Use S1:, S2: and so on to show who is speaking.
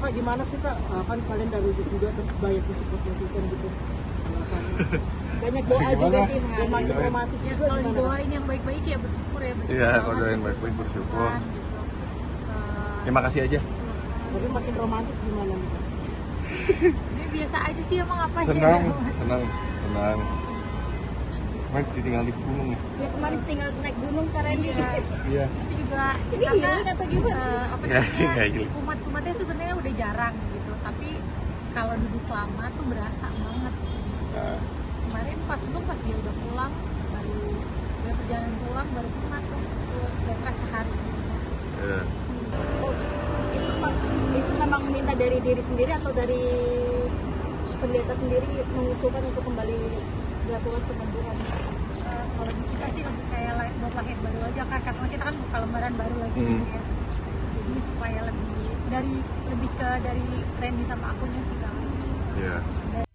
S1: Kak, gimana sih Kak? Kan kalian dari ujung juga terus banyak di support netizen gitu.
S2: Banyak doa juga sih
S1: Romantis romantis
S2: ya,
S1: juga.
S2: kalau
S1: gimana, Kak?
S2: didoain yang baik-baik ya bersyukur ya, bersyukur.
S3: Iya, kalau
S2: banget
S3: doain
S2: ya,
S3: baik-baik bersyukur.
S2: Tuhan, gitu.
S3: Ya makasih aja.
S1: Tapi makin romantis gimana nih Kak?
S2: Ini biasa aja sih, emang apa ya?
S3: Senang. Kemarin ditinggal di gunung ya.
S2: Ya kemarin tinggal naik gunung karena ini
S3: Iya.
S2: itu juga
S1: Ini healing atau gimana?
S2: apa
S3: Iya,
S2: namanya,
S3: healing.
S2: kumat-kumatnya sebenarnya udah jarang gitu, tapi kalau duduk lama tuh berasa banget.
S3: Nah,
S2: Kemarin pas dia udah pulang, udah perjalanan pulang baru kumat tuh, udah kerasa hari.
S3: iya.
S2: Itu memang minta dari diri sendiri atau dari pendeta sendiri mengusulkan untuk kembali dilakukan penyembuhan? Kalau di kita sih lebih kayak buat lahir baru aja kan, karena kita kan buka lembaran baru lagi gitu ya. Jadi supaya lebih ke dari Randy sama akunya sih kan.
S3: Iya.